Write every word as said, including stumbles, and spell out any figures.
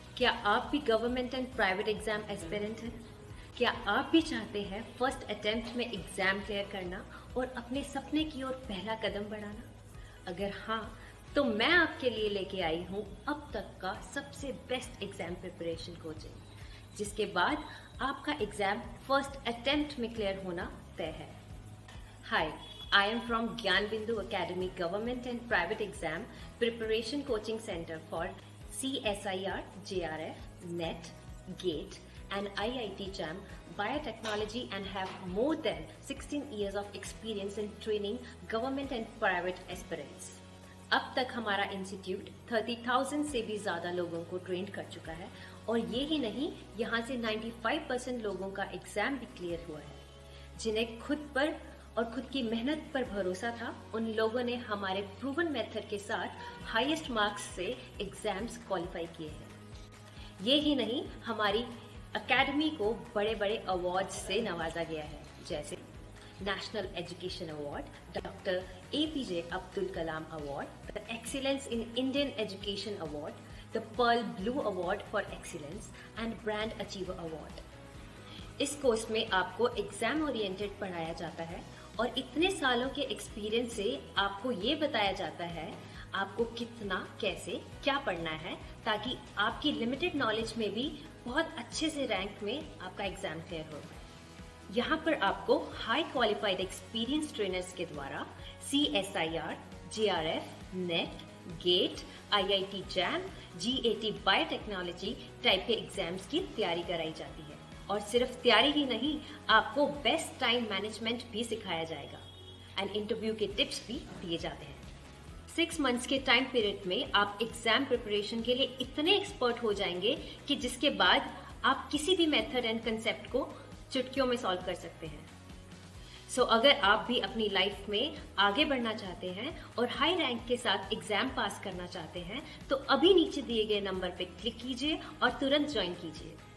क्या आप भी government and private exam aspirant हैं? क्या आप भी चाहते हैं फर्स्ट अटेम्प्ट में एग्जाम क्लियर करना और अपने सपने की ओर पहला कदम बढ़ाना? अगर हाँ, तो मैं आपके लिए लेके आई हूँ अब तक का सबसे बेस्ट एग्जाम प्रिपरेशन कोचिंग, जिसके बाद आपका एग्जाम फर्स्ट अटेम्प्ट में क्लियर होना तय है। हाय, I am from Gyan Bindu Academy Government and Private Exam Preparation Coaching Center for C S I R, J R F, NET, GATE and I I T JAM Biotechnology and have more than sixteen years of experience in training government and private aspirants. अब तक हमारा institute तीस हज़ार से भी ज़्यादा लोगों को ट्रेन कर चुका है और ये ही नहीं, यहाँ से पचानवे परसेंट लोगों का एग्ज़ाम भी क्लियर हुआ है। जिन्हें खुद पर और खुद की मेहनत पर भरोसा था, उन लोगों ने हमारे प्रूवन मेथड के साथ हाईएस्ट मार्क्स से एग्जाम्स क्वालिफाई किए हैं। ये ही नहीं, हमारी एकेडमी को बड़े बड़े अवार्ड्स से नवाजा गया है, जैसे national education award, doctor A P J Abdul Kalam award, the excellence in Indian education award, the pearl blue award for excellence and brand achiever award. इस कोर्स में आपको एग्जाम ओरिएंटेड पढ़ाया जाता है और इतने सालों के एक्सपीरियंस से आपको ये बताया जाता है आपको कितना, कैसे, क्या पढ़ना है, ताकि आपकी लिमिटेड नॉलेज में भी बहुत अच्छे से रैंक में आपका एग्जाम क्लियर हो। यहाँ पर आपको हाई क्वालिफाइड एक्सपीरियंस ट्रेनर्स के द्वारा C S I R, J R F, NET, GATE, I I T JAM, G A T biotechnology type के एग्जाम्स की तैयारी कराई जाती है। और सिर्फ तैयारी ही नहीं, आपको बेस्ट टाइम मैनेजमेंट भी सिखाया जाएगा एंड इंटरव्यू के टिप्स भी दिए जाते हैं। सिक्स मंथ्स के टाइम पीरियड में आप एग्जाम प्रिपरेशन के लिए इतने एक्सपर्ट हो जाएंगे कि जिसके बाद आप किसी भी मेथड एंड कंसेप्ट को चुटकियों में सॉल्व कर सकते हैं। सो so, अगर आप भी अपनी लाइफ में आगे बढ़ना चाहते हैं और हाई रैंक के साथ एग्जाम पास करना चाहते हैं, तो अभी नीचे दिए गए नंबर पर क्लिक कीजिए और तुरंत ज्वाइन कीजिए।